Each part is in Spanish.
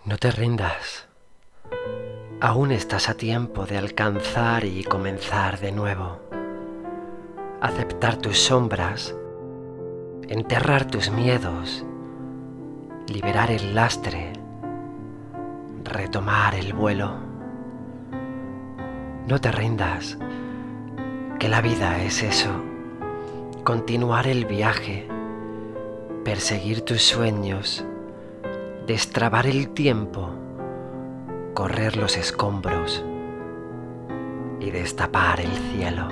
No te rindas. Aún estás a tiempo de alcanzar y comenzar de nuevo. Aceptar tus sombras, enterrar tus miedos, liberar el lastre, retomar el vuelo. No te rindas, que la vida es eso, continuar el viaje, perseguir tus sueños, destrabar el tiempo, correr los escombros y destapar el cielo.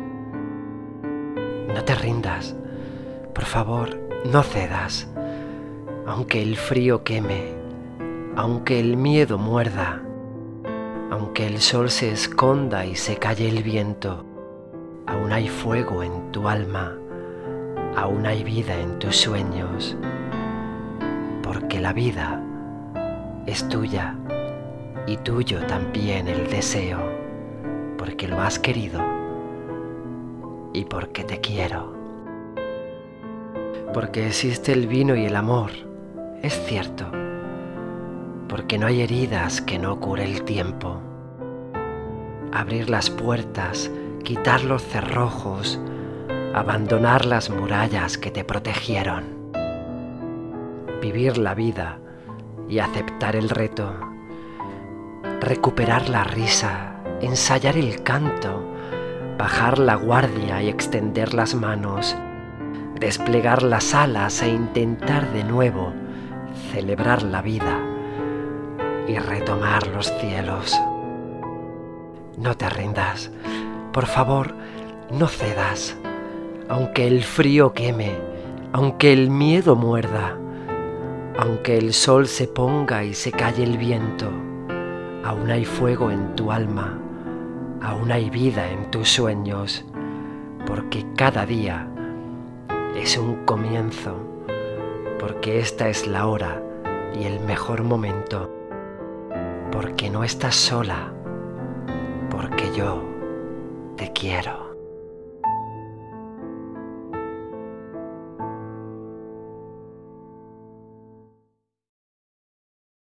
No te rindas, por favor, no cedas, aunque el frío queme, aunque el miedo muerda, aunque el sol se esconda y se calle el viento, aún hay fuego en tu alma, aún hay vida en tus sueños, porque la vida es tuya y tuyo también el deseo, porque lo has querido y porque te quiero. Porque existe el vino y el amor, es cierto, porque no hay heridas que no cure el tiempo. Abrir las puertas, quitar los cerrojos, abandonar las murallas que te protegieron. Vivir la vida y aceptar el reto. Recuperar la risa, ensayar el canto, bajar la guardia y extender las manos, desplegar las alas e intentar de nuevo celebrar la vida y retomar los cielos. No te rindas, por favor, no cedas, aunque el frío queme, aunque el miedo muerda, aunque el sol se ponga y se calle el viento, aún hay fuego en tu alma, aún hay vida en tus sueños, porque cada día es un comienzo, porque esta es la hora y el mejor momento, porque no estás sola, porque yo te quiero.